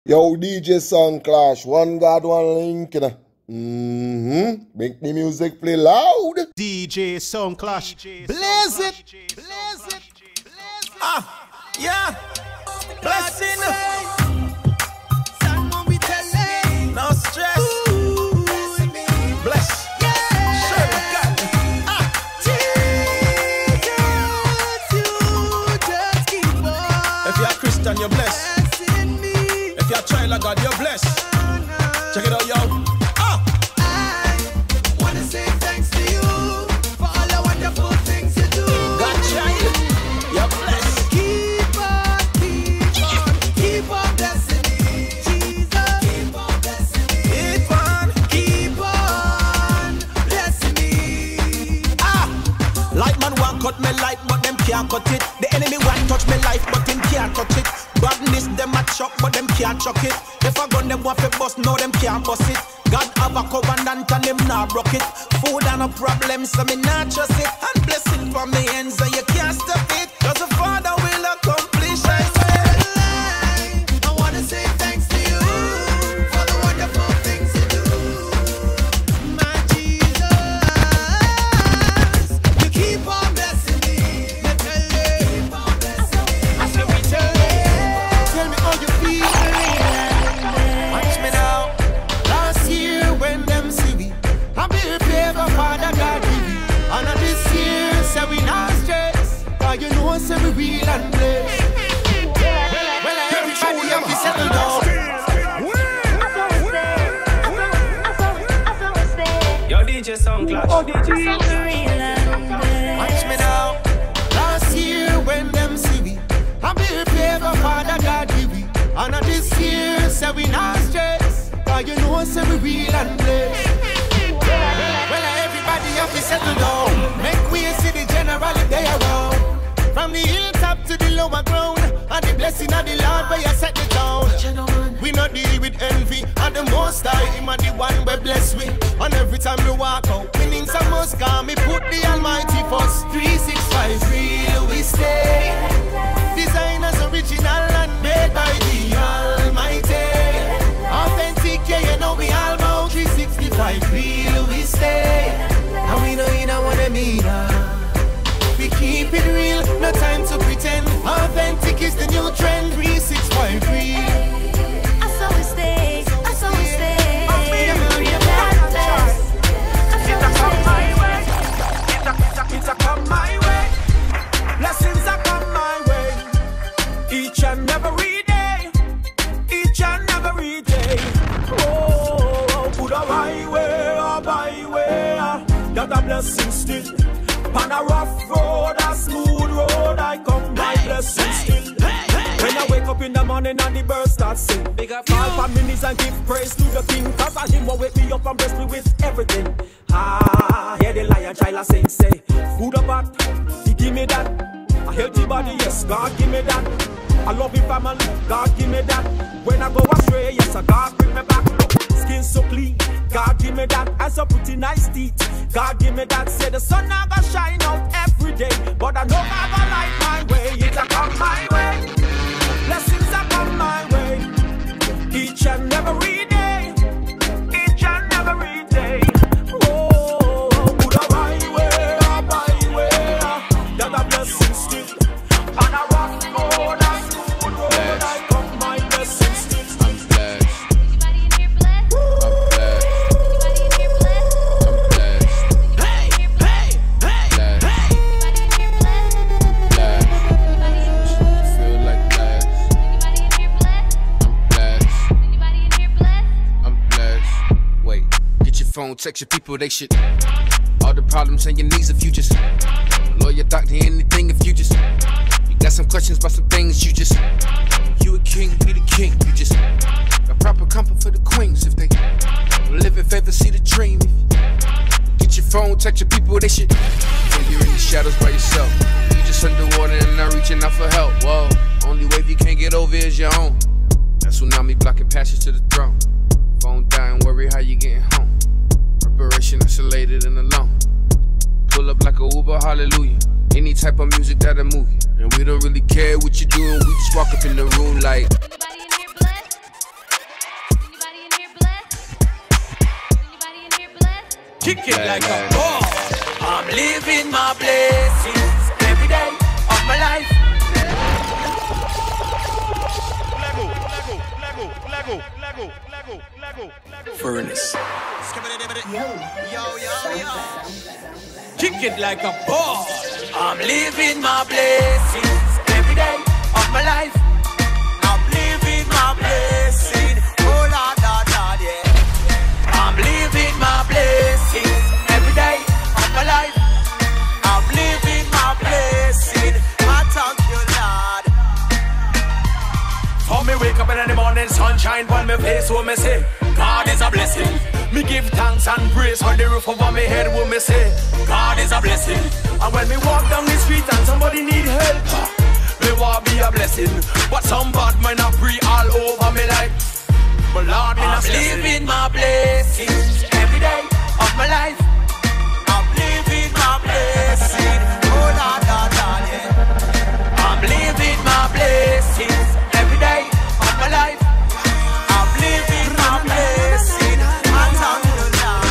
Yo, DJ SoundClash, one God, one link, you know. Make the music play loud. DJ SoundClash, blaze it, blaze it, blaze it. Yeah, blessing. Someone we telling, no stress. Bless. If you're a Christian, you're blessed. If you're a child of God, you're blessed. Check it out, yo. I wanna say thanks to you for all the wonderful things you do. God child, you're blessed. Keep on blessing me, Jesus. Keep on blessing me. Keep on blessing me. Like man want cut me life, but them can't cut it. The enemy want touch me life, but him can't touch it. Badness them a chuck, but them can't chuck it. If I gun them want to bust, no them can't bust it. God have a covenant and them not broke it. Food and a problem, so me not trust it. And blessing from me ends, and you can't stop it. Cause the Father will accomplish, I swear. I wanna say thanks to you for the wonderful things you do. My Jesus, you keep on blessing me. Keep on blessing me. I said we tell me how you feel. Watch me now. Last year when them see we, I build favor Father God give me. And this year say we not stress, cause you know say we real and blessed. Well, everybody have to settle down. Yo, DJ SoundClash. Watch me now. Last year when them see we, I build favor Father God give me. And this year say we not stress, cause you know say we real and blessed. Well, everybody have to settle down. Make we see the general if they around. From the hilltop to the lower ground, and the blessing of the Lord where you set the town. We not deal with envy, and the most high, him and the one we bless we. And every time we walk out, winnings a must come. Me put the Almighty first. 365 real we stay. Designers original and made by the Almighty. Authentic, yeah, you know we all about 365 real we stay. And we know you don't wanna meet us. We keep it real, no time to pretend. Authentic is the new trend. 365 real. I saw it stay. I saw it stay. It's a come my way. Blessings are come my way. Each and every day. Each and every day. Oh, put a byway, a byway. Got a blessing still. On a rough road, a smooth road, I come by blessing still. When I wake up in the morning and the birds start sing, fall on my knees and give praise to the King. Cause I him will wake me up and bless me with everything. Hear the lion child a sing, say, food up hot, he give me that. A healthy body, yes, God give me that. A loving family, God give me that. When I go astray, yes, God bring me back. Skin so clean, God give me that. As I put in nice teeth, God give me that. Say the sun now gonna shine out every day, but I know I gonna light my way. It's a come my way. Blessings are come my way. Each and every day. Each and every day. Oh, put a byway, a byway. That a blessing still. On a rough road, a smooth road, I come my blessing still. I'm blessed. Anybody in here blessed? Anybody in here blessed? Hey, hey, hey, hey. Anybody in here blessed? Anybody in here blessed? Feel like blessed. Anybody in here blessed? I'm blessed. Anybody in here blessed? I'm blessed. Wait, get your phone, text your people, they shit. All the problems and your needs if you just lawyer, doctor, anything if you just. You got some questions about some things you just. You a king, be the king. You just got proper comfort for the queens if they live in favor, see the dream. Get your phone, text your people, they shit. When you're in the shadows by yourself, you just underwater and not reaching out for help. Whoa, only wave you can't get over is your own. That tsunami blocking passage to the throne. Phone dying, worry how you getting home. Preparation isolated and alone. Pull up like a Uber, hallelujah. Any type of music that'll move you. And we don't really care what you're doing, we just walk up in the room like. Anybody in here blessed? Kick it like a ball. I'm living my blessings every day of my life. Lego. Furnace. Yo. Kick it like a ball. I'm living my blessings every day of my life. I'm living my blessing. Oh Lord, yeah. I'm living my blessings every day of my life. I'm living my blessing. I thank you, Lord. For me wake up in the morning, sunshine on my face, what me say? God is a blessing. Me give thanks and praise for the roof over my head, what me say? God is a blessing. And when me walk down the street and somebody need help, me want be a blessing. But some bad man a pray all over me like, but Lord, me I'm living my blessings every day of my life. I'm living my blessing. Oh Lord, yeah. I'm living my blessings every day of my life. I'm living my blessing. And thank you,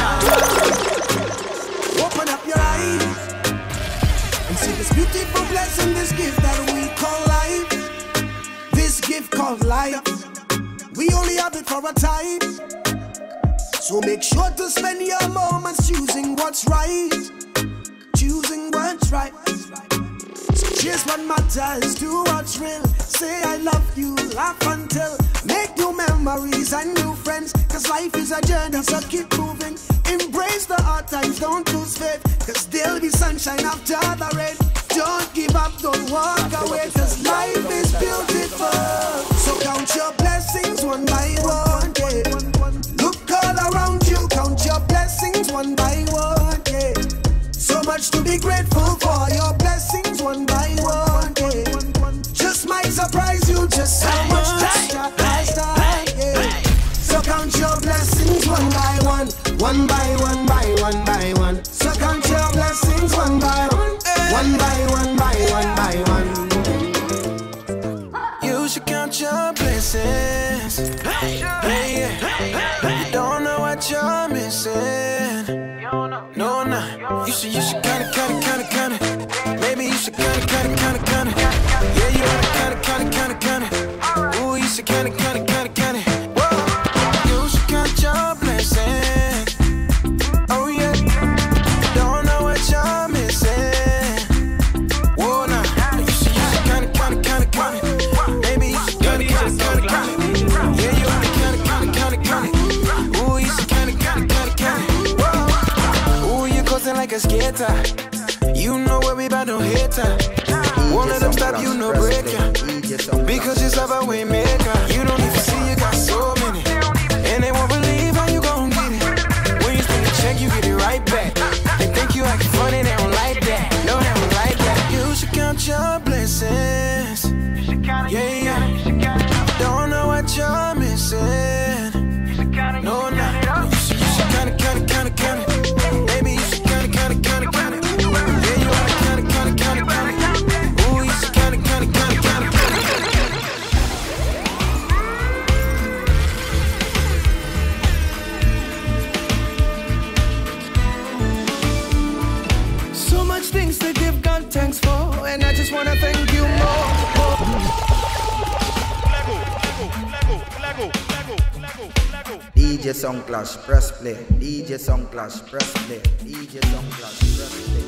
Lord. Open up your eyes and see this beautiful blessing, this gift that we call life. This gift called life, we only have it for a time. So make sure to spend your moments choosing what's right. Choosing what's right. So chase what matters, do what's real. Say I love you, laugh until. Make new memories and new friends. Cause life is a journey, so keep moving. Embrace the hard times, don't lose faith. Cause there'll be sunshine after the rain. Don't give up, don't walk away. Cause life is beautiful. So count your blessings one by one, yeah. Look all around you, count your blessings one by one, yeah. So much to be grateful for, your blessings one by one, yeah. Just might surprise you just how much God has done, yeah. So count your blessings one by one, one by one by one by one. So count your blessings one by one, one by one by one by one. You should count your blessings. Hey, yeah. You don't know what you're missing. No, nah. You should count it. Maybe you should count it. Yeah, you wanna count it. Ooh, you should count it. Whoa, you should count your blessings. Oh yeah. You don't know what you're missing. Whoa, nah. You should count it. Maybe you should count it. Yeah, you wanna count it. Ooh, you should count it. Whoa. Ooh, you coasting like a skater. You know where we bout no hater. Won't let them stop you, no breaker. Because you're a way maker. You don't even see you got so many. And they won't believe how you gon' get it. When you spend the check, you get it right back. They think you acting funny, they don't like that. No, they don't like that. You should count your blessings. Yeah. Don't know what you're missing. No, nah. You should count it. Maybe you should count it. Yeah, you wanna count it. Ooh, you should count it. So much things to give God thanks for, and I just wanna thank you more. DJ SoundClash, press play. DJ SoundClash, press play. DJ SoundClash, press play.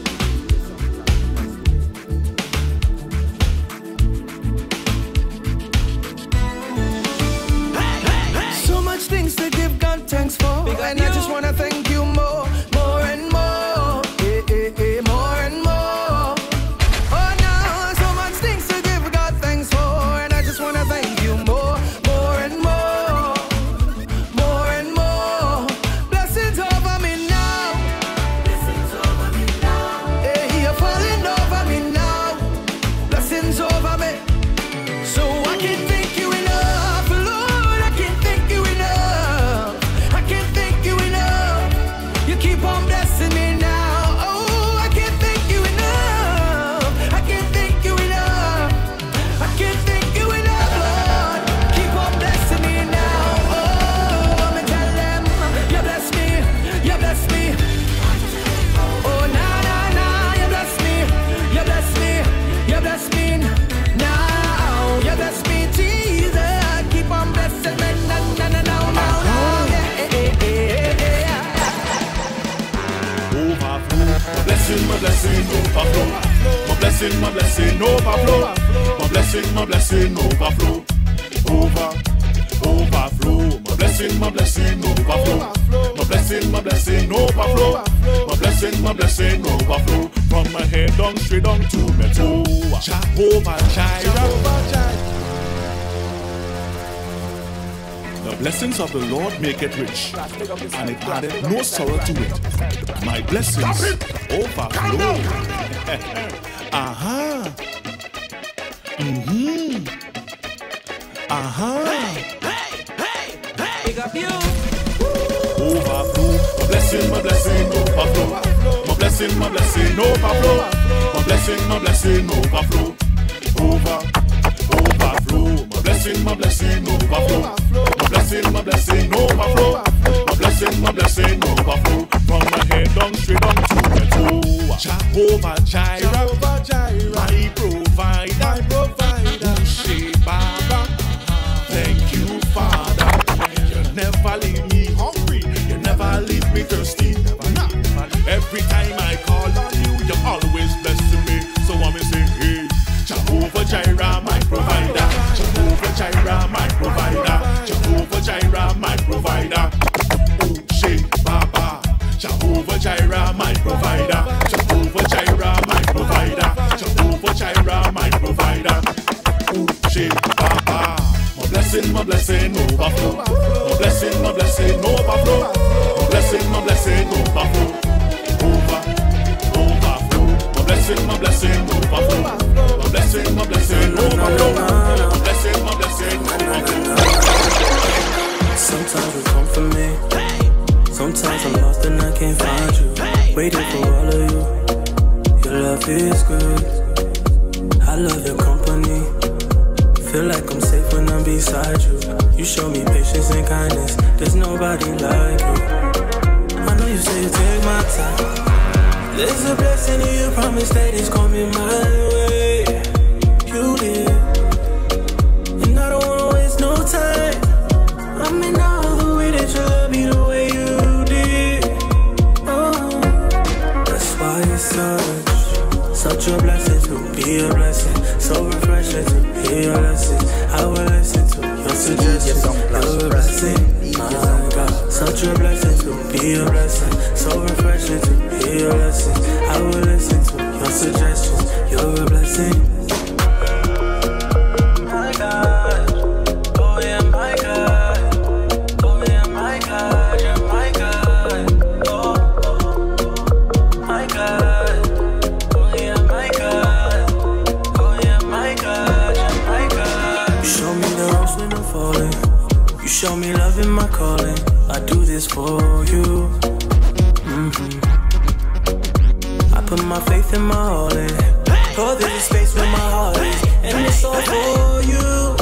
So much things to give God thanks for, and I just wanna thank you more and more. More and more. Oh no, so much things to give God thanks for, and I just wanna thank you more and more. More and more. Blessings over me now. Hey, you're falling over me now. Blessings over me. So I can't thank you enough, Lord. I can't thank you enough. I can't thank you enough. blessing overflow. My blessing overflow. My blessing overflow. Overflow. My blessing overflow. My blessing overflow. My blessing overflow. From my head down straight down to my toe. Jehovah Jireh. The blessings of the Lord make it rich, and it added no sorrow to it. My blessings overflow. Aha. Big up you. Overflow. My blessing overflow. My blessing overflow. My blessing overflow. Overflow. My blessing overflow. My blessing overflow. My blessing overflow. From my head down straight down to my toe. Jehovah Jireh, my provider. Baba, thank you, Father. You never leave me hungry. You never leave me thirsty. Every time I call on you, you're always blessing me. So I'm gonna say, hey, Jehovah Jireh, my provider. Jehovah Jireh, my provider. Jehovah Jireh, my provider. Oh, shit, Baba. Jehovah Jireh, my provider. Jehovah Jireh, my provider. Jehovah Jireh, my provider. Oh, shit, Baba. My blessing overflow. My blessing overflow. My blessing overflow. Overflow. My blessing overflow. My blessing overflow. My blessing overflow. Sometimes you come for me. Sometimes I'm lost and I can't find you. Waiting for all of you. Your love is good. I love your company. Feel like I'm safe when I'm beside you. You show me patience and kindness. There's nobody like you. I know you say you take my time. There's a blessing in you. Promise that it's coming my way. You did, and I don't wanna waste no time. I'm in all the way that you love me the way you did. Oh, that's why it's such a blessing to be a blessing. So refreshing to hear your lessons. I will listen to your suggestions. You're a blessing, my God. Such a blessing to be a blessing. So refreshing to hear your lessons. I will listen to your suggestions. You're a blessing. My God, oh yeah, my God, oh yeah, my God, yeah, my God, oh, my God, oh yeah, my God, oh yeah, my God, yeah, my God. You show me the ropes when I'm falling. You show me love in my calling. I do this for you. I put my faith in my all in. Oh, there's a space where my heart is, and it's all for you.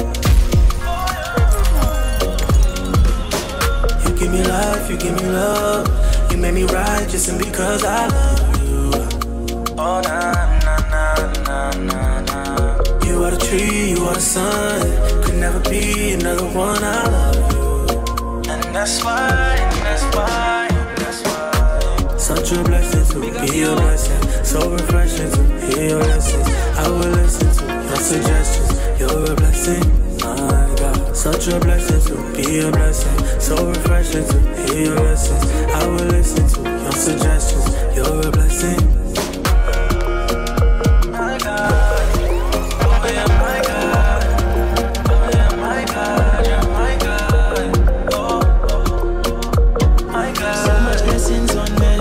You give me life, you give me love. You made me righteous, and because I love you. Oh, na, na, na, na, na, na. You are the tree, you are the sun. Could never be another one. I love you, and that's why, such a blessing to be a blessing. So refreshing to hear your lessons. I will listen to your suggestions. You're a blessing, my God. Such a blessing to be a blessing. So refreshing to hear your lessons. I will listen to your suggestions. You're a blessing. My God, oh yeah, my God, oh yeah, my God, yeah, my God, oh, my God. So much blessings on me.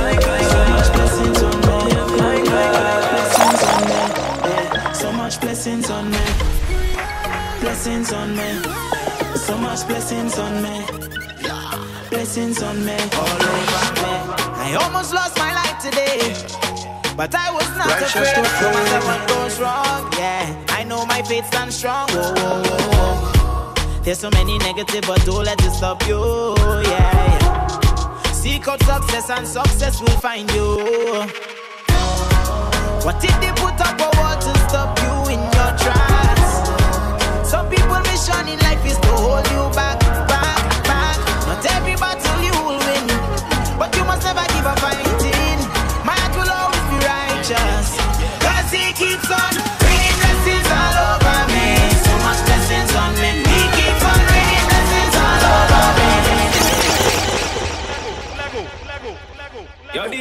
Blessings on me, blessings on me, so much blessings on me, blessings on me, all over me. I almost lost my life today, but I was not afraid. No matter what goes wrong, yeah, I know my faith stands strong. Whoa, whoa, whoa. There's so many negative, but don't let it stop you, yeah, yeah. Seek out success and success will find you. What if they put up a wall to stop you in your tracks? Some people's mission in life is to hold you back, back, back. Not every battle you will win, but you must never give up fighting. My heart will always be right.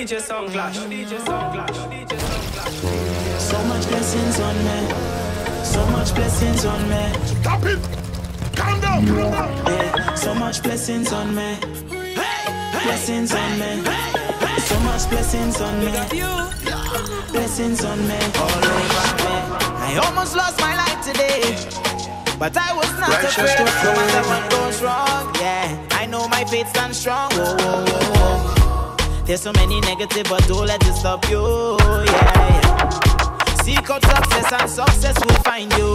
DJ SoundClash. Your DJ SoundClash. Your DJ SoundClash. So much blessings on me. So much blessings on me. Stop it! Calm down! Calm down! Yeah, so much blessings on me. Blessings on me. So much blessings on me. Blessings on me. All over me. I almost lost my life today, but I was not afraid. No matter what goes wrong, yeah, I know my faith stands strong. Whoa, whoa, whoa, whoa. There's so many negative, but don't let it stop you, yeah. Seek out success and success will find you.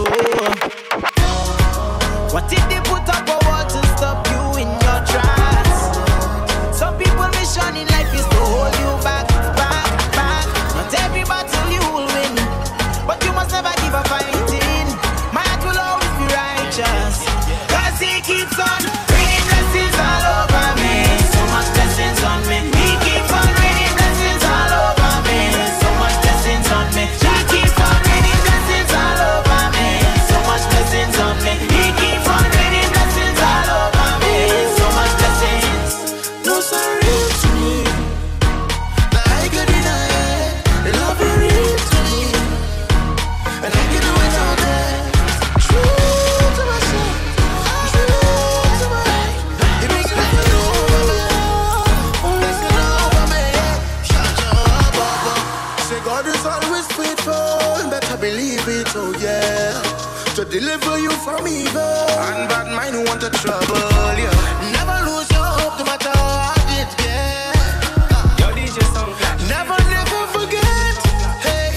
What if they put up a wall to stop you in your tracks? Some people mission in life is to hold you back, back, back. Not every battle you will win, but you must never give up fighting. My heart will always be righteous, cause he keeps on raining blessings all over me. So much blessings on me. He keeps on raining blessings all over me. So much blessings on me. He keeps on raining blessings all over me. So much blessings on me. He keeps on raining blessings all over me. So much blessings. No sorry to me. That I could deny it. The love you real to me. And I can do it all day. True to myself. True to my life. It makes me feel over me. Makes me over me. Shut up, say God is always faithful. Better believe it, oh yeah. To deliver you from evil. And bad mind who want to trouble you. Never lose your hope no matter what it gets. Your DJ SoundClash. Never, never forget. Hey,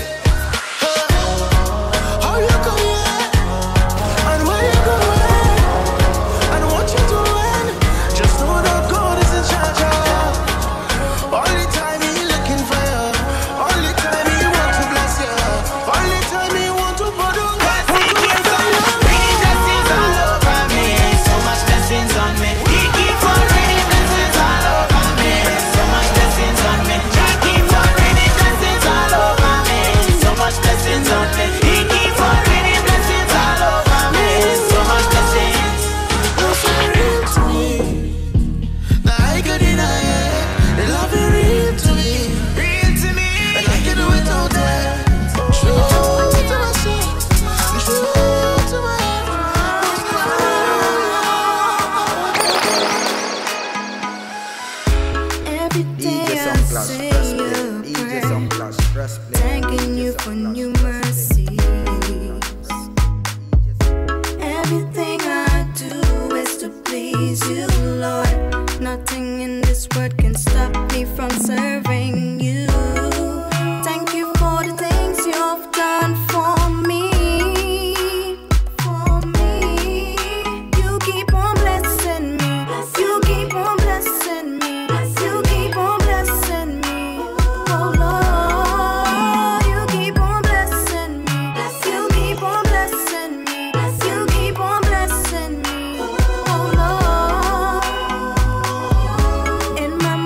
how you go, yeah, and where you going, and what you doing. Just know that God is in charge of. All the time He looking for you. All the time He want to bless you. All the time He want to put on. Raining blessings all over me. So much blessings on me. He keeps on raining blessings all over me. So much blessings on me. He keeps on raining blessings all over me. So much blessings on me. He keeps on raining blessings all over me. So much blessings. No sorry to me. That I could deny it. The love is real to me. Real to me. And I can do it all day. True to myself. True to my Every day DJ I SoundClash, say press a play. DJ prayer, SoundClash, press play. thanking you for new mercies. Everything I do is to please you, Lord. Nothing in this world can stop me from serving you. Thank you for the things you've done for me. For me, you keep on blessing me. You keep on blessing me. You keep on blessing me. Oh Lord, you keep on blessing me. You keep on blessing me. You keep on blessing me. Oh Lord, in my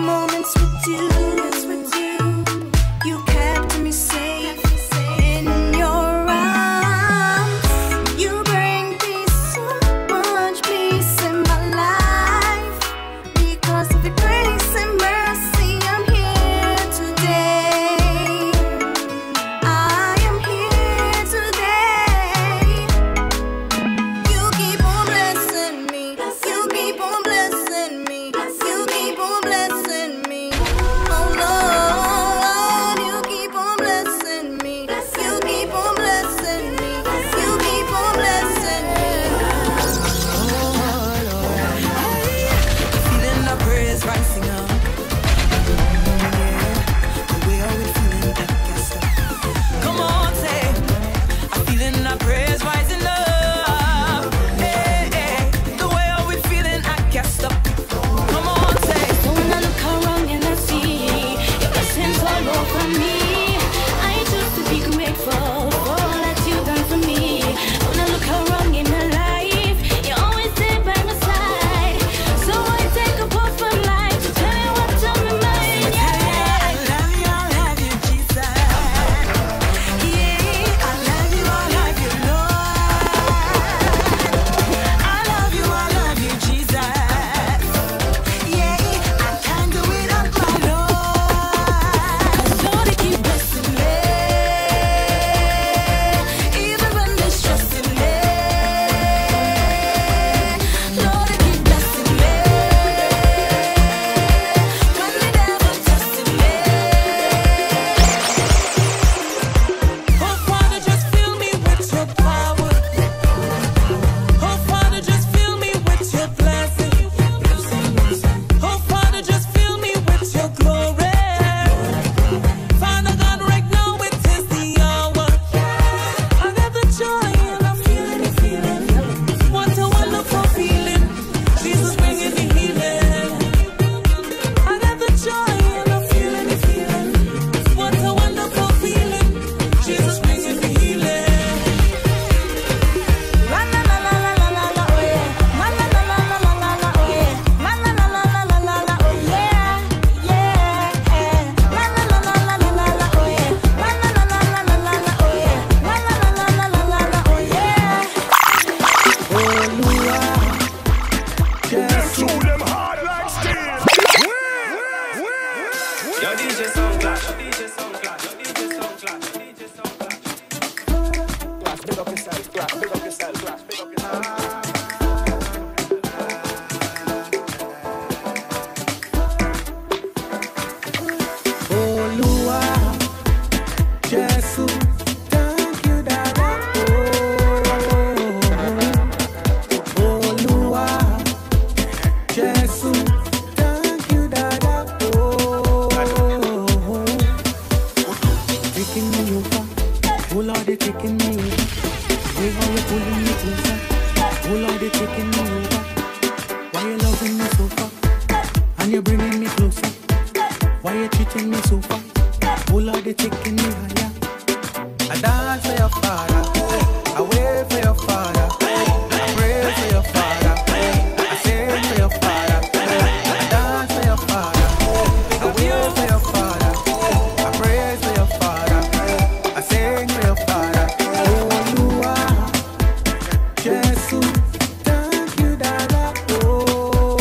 you loving me so far? And you're bringing me closer. Why you treating me so far? Oh Lord, you're taking me higher. I dance for your father, I wait for your father, I pray for your father, I sing for your father, I dance for your father, I wait for your father, I pray for your father, I sing for your father. Oh, you are Jesus, thank you, Dada. Oh,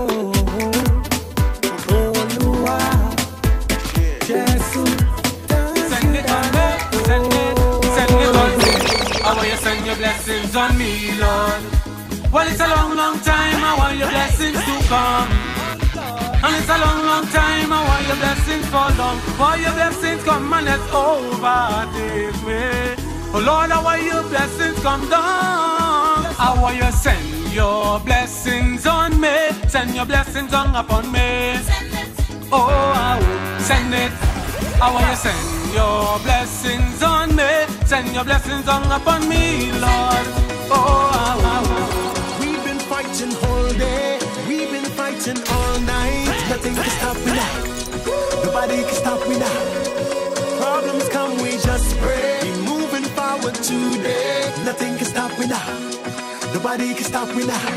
you are Jesus. I want you to send your blessings on me, Lord. Well, it's a long, long time, I want your blessings to come. And it's a long, long time, I want your blessings for long. For your blessings come and let's overtake me. Oh Lord, I want your blessings come down. I want you to send your blessings on me. Send your blessings on upon me. Oh, I will send it. I want you to send your blessings on me. Send your blessings on upon me, Lord. Oh, we've been fighting all day. We've been fighting all night. Nothing can stop me now. Nobody can stop me now. Problems come, we just pray. We're moving forward today. Nothing can stop me now. Nobody can stop me now.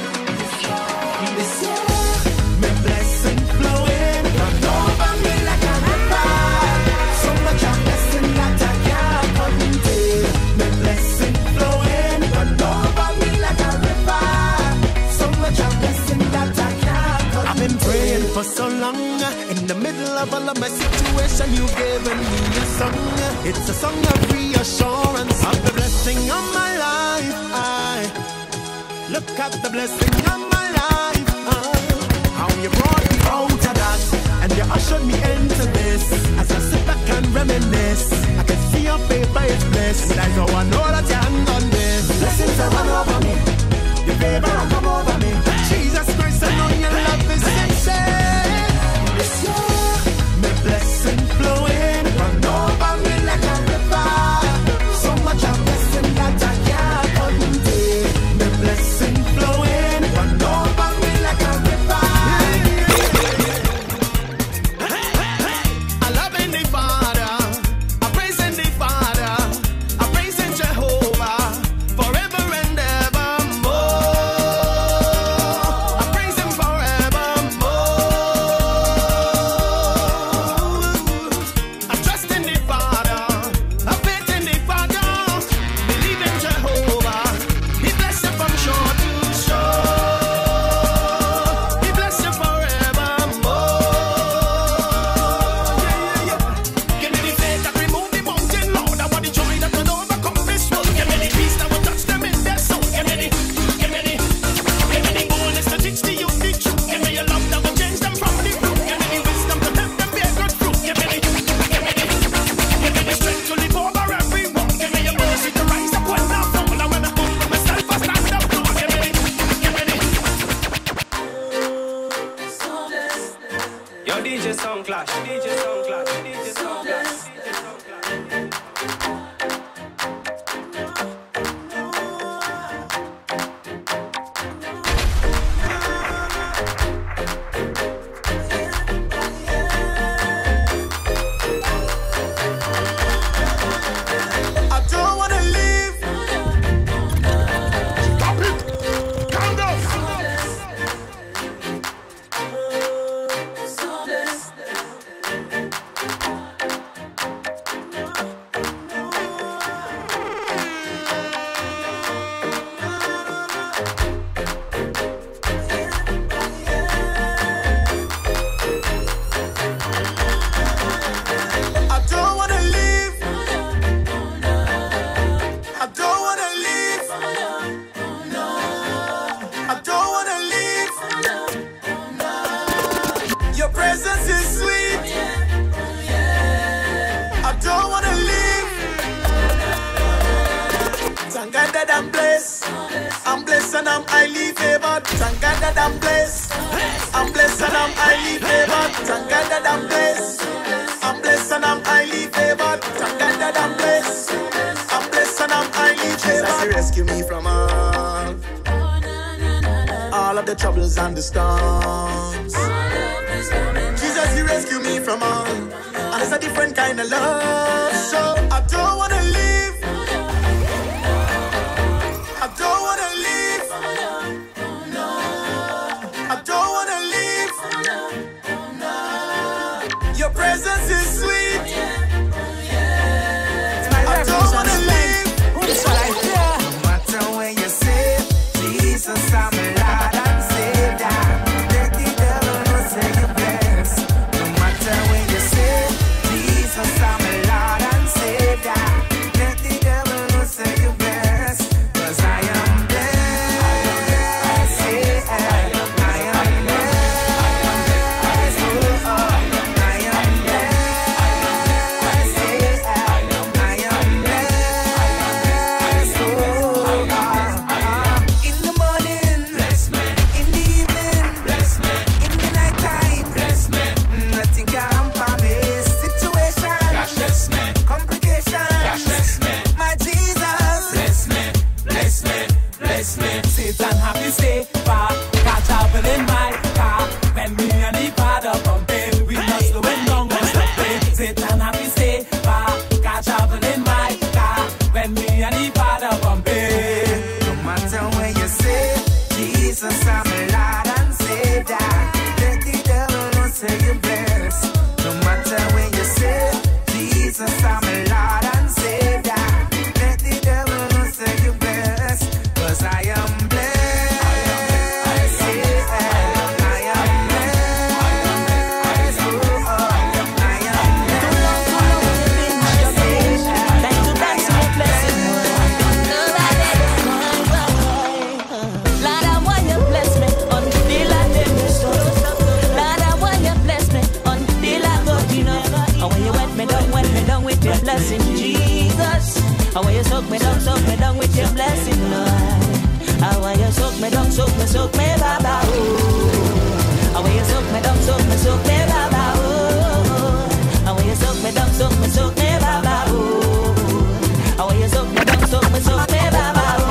My blessing flowing from over me like a river. So much of blessing that I can't contain. My blessing flowing from over me like a river. So much of blessing that I can't contain. I've been praying for so long. In the middle of all of my situation, you've given me a song. It's a song of reassurance of the blessing of my life. Look at the blessing of my life. How you brought me out of that, and you ushered me into this. As I sit back and reminisce, I can see your paper is blessed. But I know that you haven't done this. Blessings are run over me, your favor will come over me. Jesus Christ, I know your love is sincere. My blessing flowing run over me like a river. So much of blessing that I can't contain. My blessing flowing run over me like a river. I love in the Father, I praise in the Father, I praise in Jehovah forever and evermore. I praise him forevermore. I trust in the Father, I faith in the Father, believe in Jehovah. He bless you from shore to shore. He bless you forevermore. Give me the faith that remove the mountain, Lord. I want the joy that will overcome this world. Give me the peace that will touch them in their soul. Give me the boldness to teach the youth the truth. Give me your love that will change them from the root. Give me the wisdom to help them bear good fruit. Give me the strength to live over every wall. Give me your mercy to rise up when I fall. And when I humble myself, I stand up tall. Give me Yo, DJ SoundClash, DJ SoundClash, DJ SoundClash. I don't wanna live. Stop it. Calm down. I don't wanna live. I don't wanna live. I don't wanna live. Your presence is sweet. I don't wanna live. Thank God that I'm blessed. I'm blessed and I'm highly favored. Thank God that I'm blessed. I'm blessed and I'm highly favored. Thank God that I'm blessed. I'm blessed and I'm highly favored. Thank God that I'm blessed. I'm blessed and I'm highly favored. Jesus, you rescue me from all of the the troubles and the storms. Jesus, you rescue me from all, and it's a different kind of love. So I don't wanna leave. I don't wanna leave. I don't wanna leave. Your presence is sweet. I don't wanna leave. No matter where you sit, Jesus, I'm a Lord and Savior. Let the devil know say you're blessed. No matter where you sit, Jesus, I'm a Lord and Savior. Let the devil know say you're blessed. 'Cause I am blessed. Yeah, I am blessed. I am blessed. Oh, I am blessed. Yeah, I am blessed. Oh, in the morning, bless me. In the evening, bless me. In the night time, bless me. Nothing can hamper me. Situation, gosh, bless me. Complication, gosh, bless me. My Jesus, bless me, bless me, bless me. Satan happy stay far, got travel in my car. When me and the father bumping, we not slowing down, we stopping. Satan happy stay far, got travel in my car. When me and the father bumping. No matter where you sit, Jesus, I'm a Lord and Savior. Let the devil know say you're blessed. No matter where you sit, Jesus, I'm a Lord and Savior. Let the devil know say you're blessed. 'Cause I am blessed. Yeah, I am blessed. Oh, I am Lord, I want you bless me until I live this world. Lord, I want you bless me until I go enough. I want you wet me down with your blessing, Jesus. I want you soak me down with your blessing, Lord. I want you soak me, Baba. Oh. I want you soak me, Baba. Oh. I want you soak me, Baba. Oh. I want you soak me, Baba. Oh.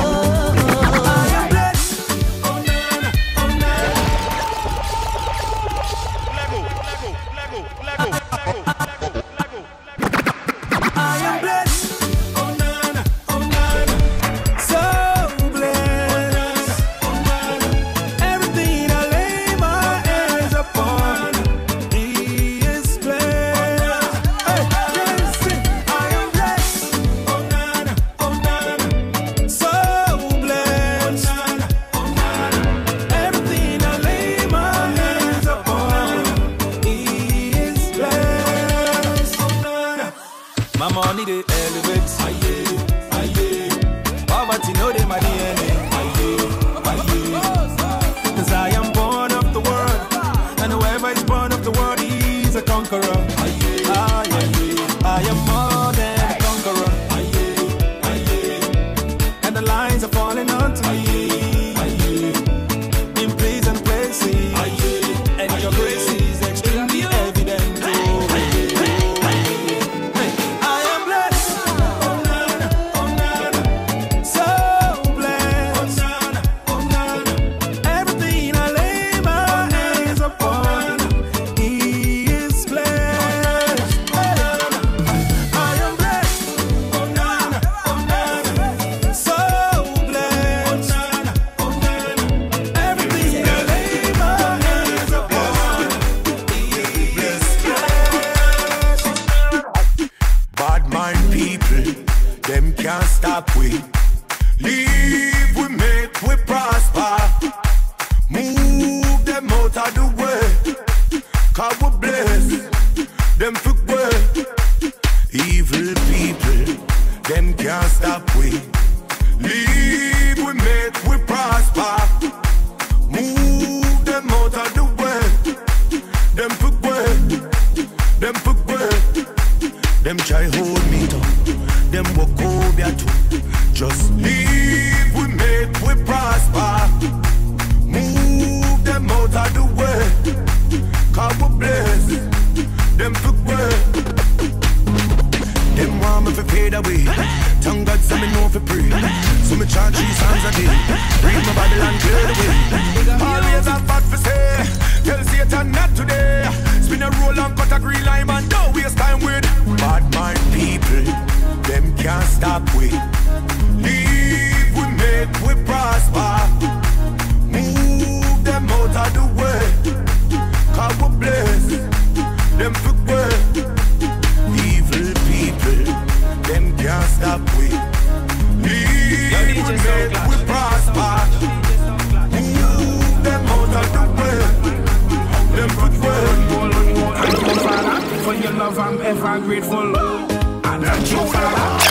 I am blessed. Oh nana, so blessed. Everything I lay my hands upon, He is blessed. Hey, yes, I am blessed. Oh nana, so blessed. Everything I lay my hands upon, He is blessed. Oh nana. My money they elevate. Poverty know they my DNA. 'Cause I am born of the world, and whoever is born of the world is a conqueror. I am more than a conqueror. And the lines are falling onto me in pleasant places, and your grace is extremely evident. I am blessed, so blessed. Everything I lay my hands upon, He is blessed. love I'm ever grateful. And thank you, Father.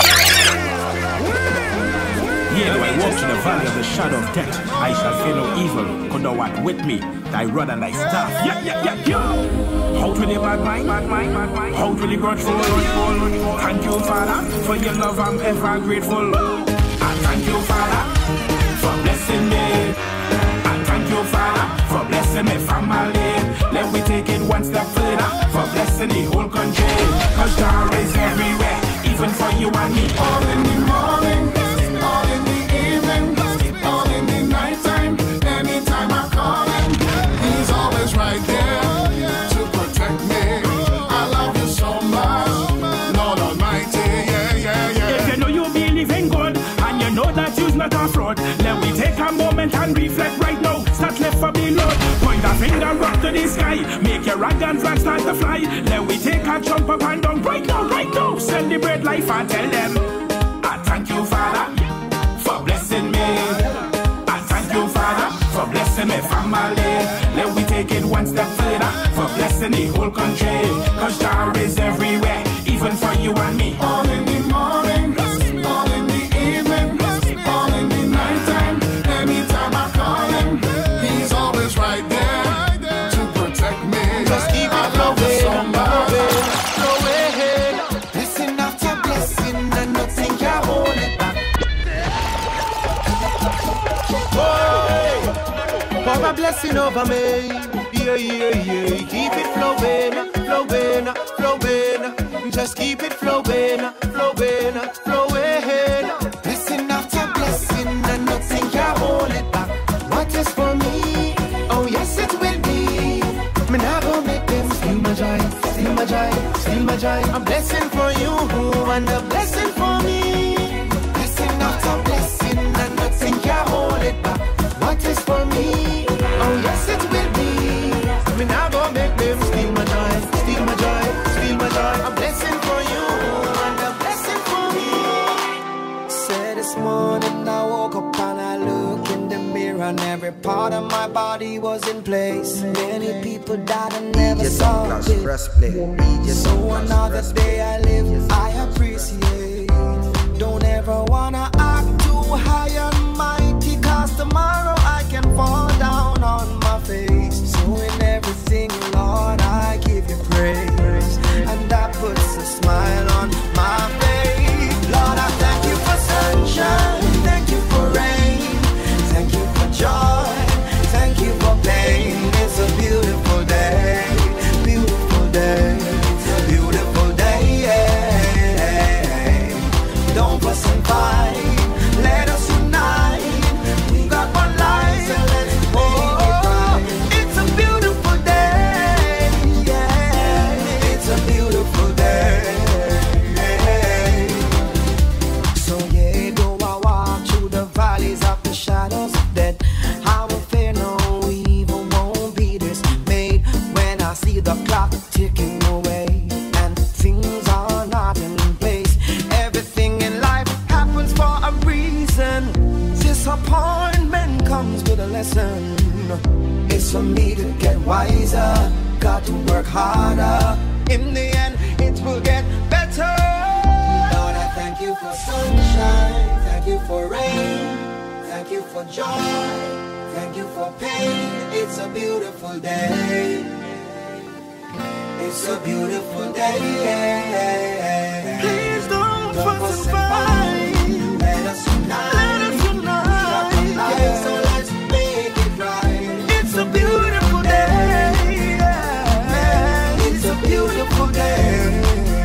Yeah, though I walk in the valley of the shadow of death, I shall fear no evil, for thou art with me, thy rod and thy staff. Yeah. Hold with the bad mind, hold with the grudgeful. Thank you, Father, for your love I'm ever grateful. And thank you, Father, for blessing me. And thank you, Father, for blessing me family. Let me take it one step further, for blessing the whole country. Cause there is everywhere, even for you and me. All in the morning, all in the evening, all in the nighttime, anytime I call him, he's always right there to protect me. I love you so much, Lord Almighty, yeah. If you know you believe in God, and you know that you's not a fraud, let me take a moment and reflect right now. Start left for the Lord, point a finger up to the sky, make your rag and flag start to fly. Let me take a jump up and down right now, celebrate life and tell them, I thank you, Father, for blessing me. I thank you, Father, for blessing me family. Let we take it one step further, for blessing the whole country. Cause there is everywhere, even for you and me. All in the morning, all in the evening, all in the nighttime, anytime I call him, he's always right there to protect me. Just keep it flowing, blessing after blessing, and nothing can hold it back. Pour a blessing over me, yeah. Keep it flowing. Just keep it flowing. Blessing after blessing, and nothing can hold it back. What is for me? Oh yes, it will be. Me nah go make them steal my joy. A blessing for you, and a blessing for me. Blessing after blessing, and nothing can hold it back. What is for me? Oh yes, it will be. Me nah go make them steal my joy. A blessing for you, and a blessing for me. Say this morning I woke up and I look in the mirror, and every part of my body was in place. Many people died and never saw it. So another day I live, I appreciate. Don't ever wanna act too high and mighty, cause tomorrow I can fall down on my face. So in everything, Lord, I give you praise, and that puts a smile on my face. Lord, I thank you for sunshine, thank you for rain, thank you for joy, thank you for pain. It's a beautiful day, Don't fuss and fight, let us unite. We got one life, so let's make it right. It's a beautiful day, yeah. It's a beautiful day. So yeah, though I walk through the valleys of the shadows of death, I will fear no evil, won't be dismayed when I see the clock ticking away and things are not in place. Everything in life happens for a reason. Disappointment comes with a lesson. It's for me to get wiser, got to work harder. In the end, it will get better. Lord, I thank you for sunshine, thank you for rain, thank you for joy, thank you for pain. It's a beautiful day. It's a beautiful day. Please don't fuss and fight. Let us unite. Yeah. So let's make it right. It's a beautiful day. Yeah. It's a beautiful day.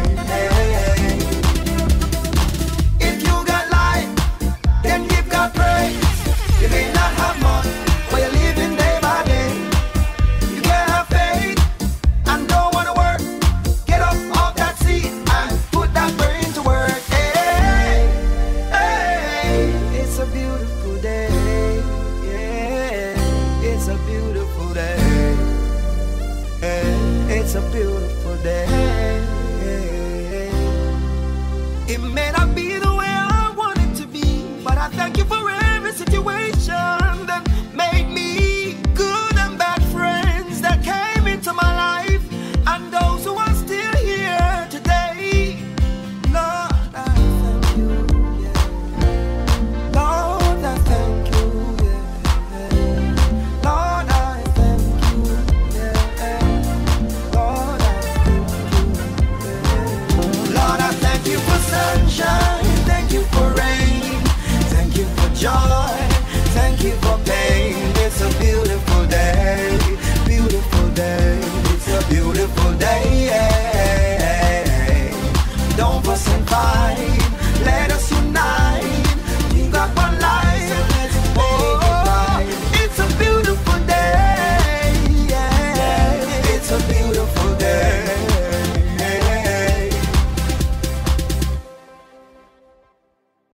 If you got life, then give God praise. You may not have much, but you're living day by day. You can't have faith and don't want to work. Get up off that seat and put that brain to work. Hey, it's a beautiful day. Yeah, it's a beautiful day. Hey, it's a beautiful day.